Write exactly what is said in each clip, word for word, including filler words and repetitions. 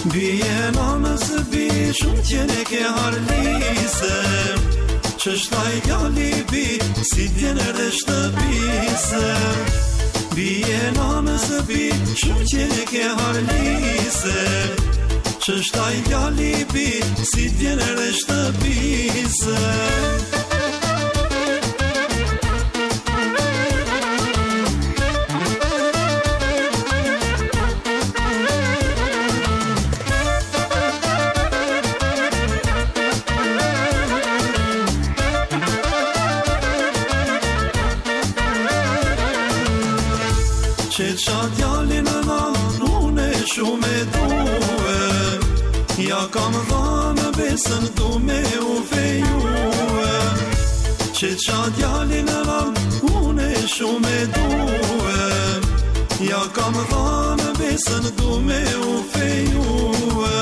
Bie namës bi shumë tjene ke harlise Qështaj gjalli bi si tjene dhe shtëpise Bie namës bi shumë tjene ke harlise Qështaj gjalli bi si tjene dhe shtëpise Që qa djallin në dhanë, une shumë e duhe Ja kam dhanë besën du me u fejue Që qa djallin në dhanë, une shumë e duhe Ja kam dhanë besën du me u fejue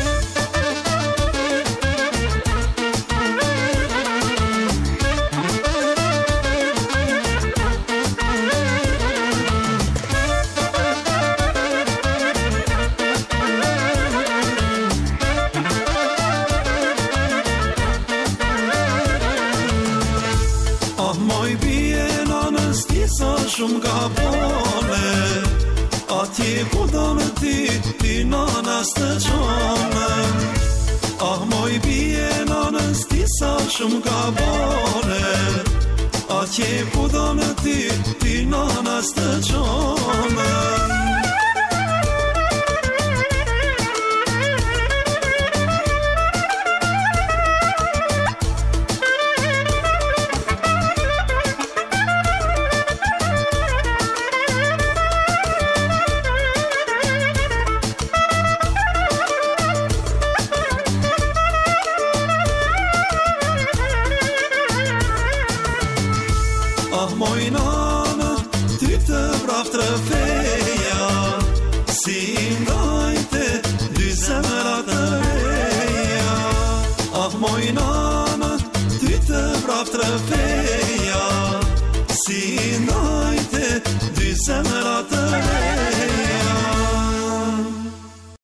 Moj bie nanës ti sa shumë ka bone Atje ku do me ti, ti nanas të qone Ah, moj bie nanës ti sa shumë ka bone Atje ku do me ti, ti nanas të qone Ah, moj nanë, ty të vraf të feja Si nda